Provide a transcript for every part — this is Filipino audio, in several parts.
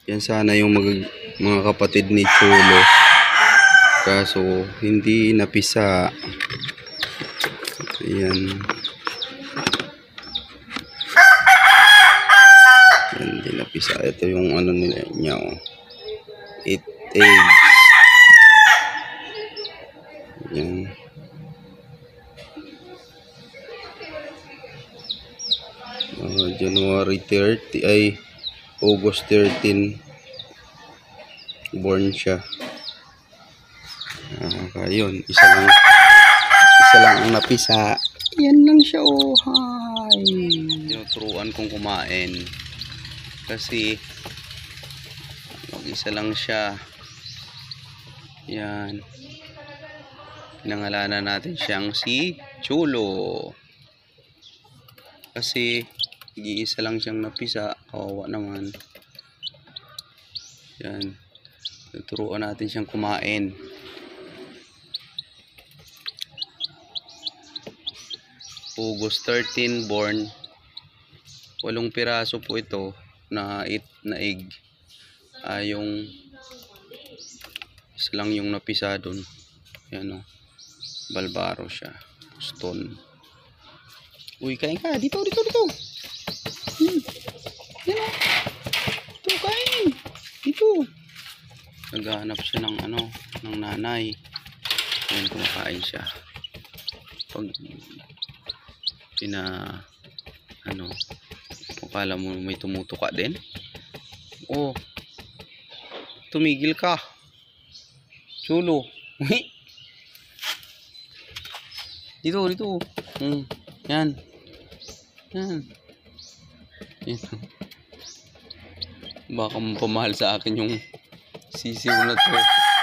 Yan sana yung mga kapatid ni Cholo. Kaso hindi napisa. Ayan. Yan, hindi napisa. Ito yung ano nila niya. 8 eggs. Yan. January 30 ay August 13 born siya. Ayun, isa lang ang napisa. Yan lang siya, oh. Hi. Tinuturuan kong kumain kasi mag-isa lang siya. Yan, pinangalanan natin siyang si Cholo kasi iisa lang siyang napisa. Kawawa naman. Yan, tuturuan natin siyang kumain. August 13 born. 8 piraso po ito na 8 na egg. Yung isa lang yung napisa dun. Yan, oh. Balbaro siya. Stone. Uy, kain ka. Dito. Yan, oh. Ito, kain. Dito. Naghahanap siya ng ng nanay. Ayan, kumakain siya. Pag akala mo may tumutuka din. Oh, tumigil ka, Cholo. Dito. Yan. Baka mapamahal sa akin yung sisiw na to.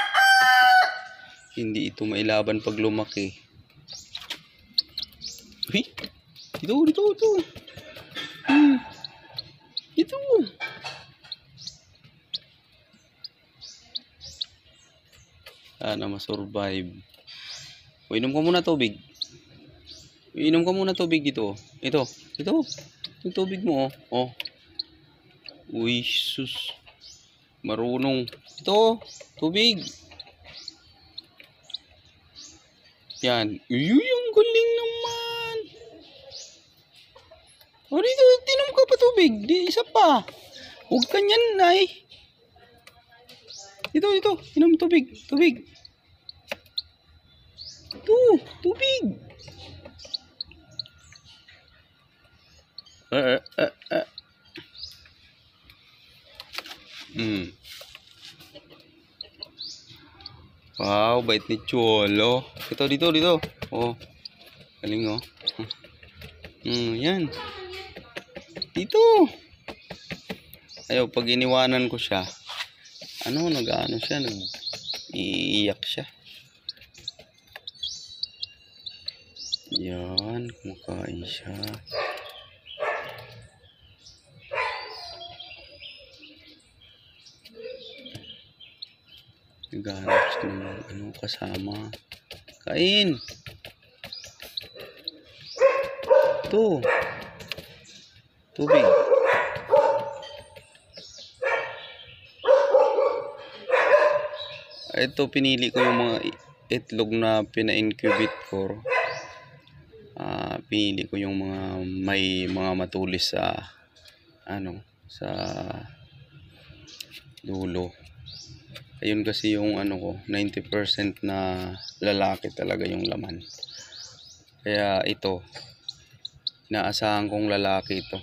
Hindi ito mailaban pag lumaki. Uy, dito. Dito. Sana masurvive. Inom ka muna tubig. Dito. Ito. Yung tubig mo, oh. Uy, sus. Marunong. Ito, tubig. Yan. Uy, ang galing naman. O, dito, tinom ka pa tubig. Di, isa pa. Huwag ka nyan, ay. Dito. Inom tubig. Ito, tubig. Wow, bait ni Cholo. Ito, dito. Oh, galing, oh. Yan. Dito. Ayaw, pag iniwanan ko siya, nag-ano siya, iiyak siya. Yan, kumakain siya. Naghanap siya ng kasama. Kain. Ito. Tubig. Ito, pinili ko yung mga itlog na pina-incubate ko. Pinili ko yung may mga matulis sa sa dulo. Ayun kasi yung 90% na lalaki talaga yung laman. Kaya ito, inaasahan kong lalaki ito.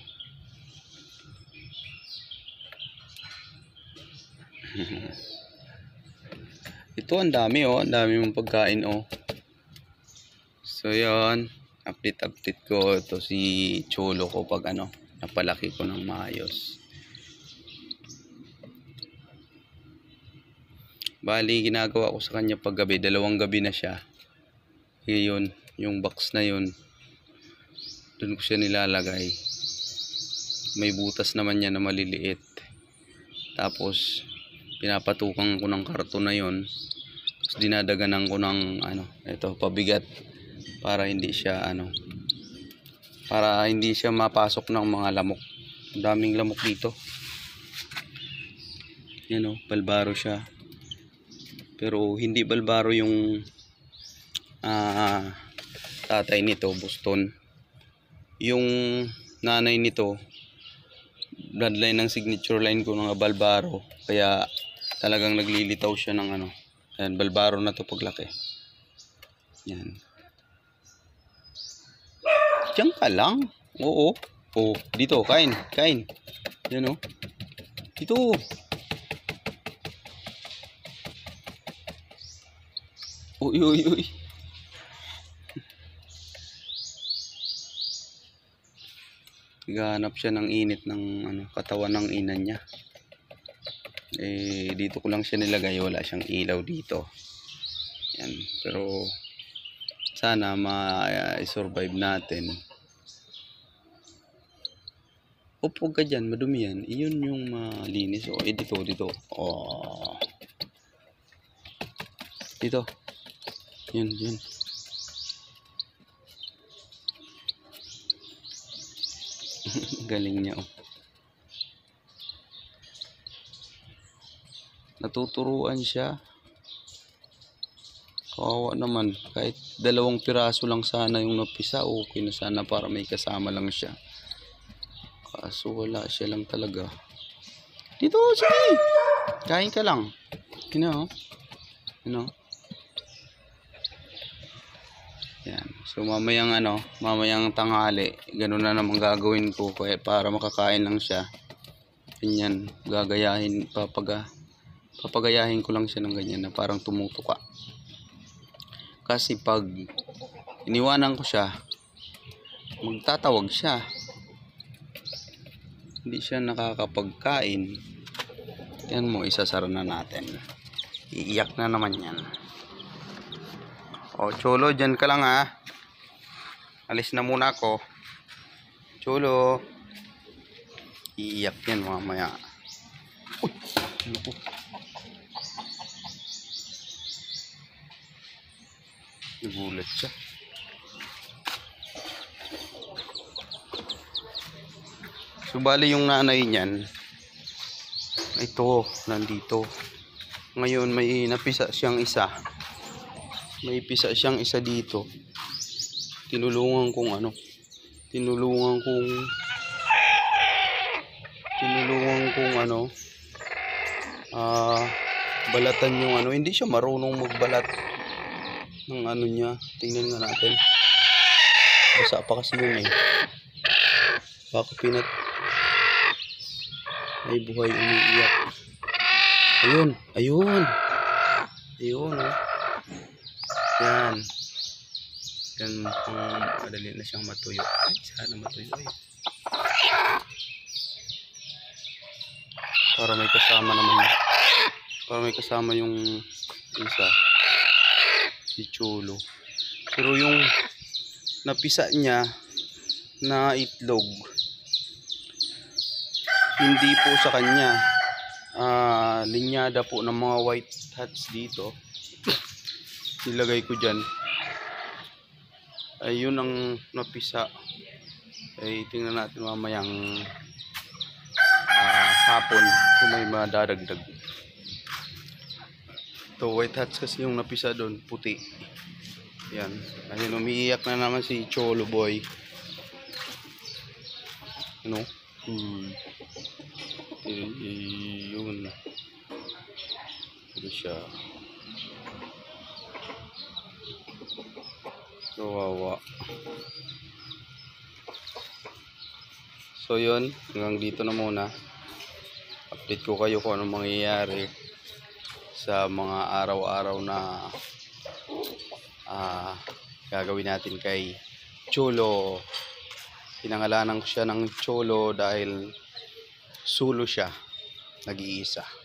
Ito, ang dami, oh. Ang dami mong pagkain, oh. So, yun. Update ko. Ito si Cholo ko pag napalaki ko ng maayos. Bali, ginagawa ko sa kanya pag gabi. 2 gabi na siya. Yun, yung box na yun. Doon ko siya nilalagay. May butas naman niya na maliliit. Tapos, pinapatukan ko ng karton na yun. Tapos, dinadaganan ko ng ito, pabigat. Para hindi siya para hindi siya mapasok ng mga lamok. Ang daming lamok dito. Yan o, balbaro siya. Pero hindi balbaro yung tatay nito, Boston. Yung nanay nito, bloodline ng signature line ko ng balbaro. Kaya talagang naglilitaw siya ng ano. Ayan, balbaro na to paglaki. Yan. Diyan ka lang. Oo. Oh, dito, kain. Yan o. Dito. Uy. Naghahanap siya ng init ng ano, katawan ng ina niya. Dito ko lang siya nilagay, wala siyang ilaw dito. Yan, pero sana ma-survive natin. Huwag ka dyan, madumi yan. Iyon yung malinis. Dito. Oh. Dito. Yun. Galing niya oh. Natuturuan siya. Kawawa naman. Kahit 2 piraso lang sana yung napisa, okay na sana para may kasama lang siya. Kaso wala siya lang talaga. Dito, sige! Kain ka lang. You know? Yan. So mamayang tanghali, ganun na naman gagawin ko kaya para makakain lang siya. Ganyan, papagayahin ko lang siya ng ganyan na parang tumutuka. Kasi pag iniwanan ko siya, magtatawag siya. Hindi siya nakakapagkain. Yan mo, isasara na natin. Iiyak na naman yan. O, Cholo, dyan ka lang ha. Alis na muna ako. Cholo. Iiyak yan mamaya. Uy, ano po? Nagulat siya. So, bali yung nanay niyan. Ito, nandito. Ngayon, may napisa siyang isa. May pisa siyang isa dito. Tinulungan kong balatan yung hindi siya marunong magbalat ng niya. Tingnan nga natin. Basa pa kasi yun Baka pinat. Ay buhay, umiiyak. Ayun oh. Yan madali na siyang matuyo. Ay, sana matuyo para may kasama naman. Para may kasama yung isa, si Cholo. Pero yung napisa niya na itlog, hindi po sa kanya. Linyada po ng mga white hats dito. Nilagay ko dyan. Ayun ang napisa. Tingnan natin mamayang hapon kung may madadagdag. Ito, white hats kasi yung napisa doon, puti. Yan. Ayun, umiiyak na naman si Cholo boy. Yun. Ito siya. Kawawa. So yun, hanggang dito na muna. Update ko kayo kung anong mangyayari sa mga araw-araw na gagawin natin kay Cholo. Pinangalanan ko siya ng Cholo dahil sulo siya, nag-iisa.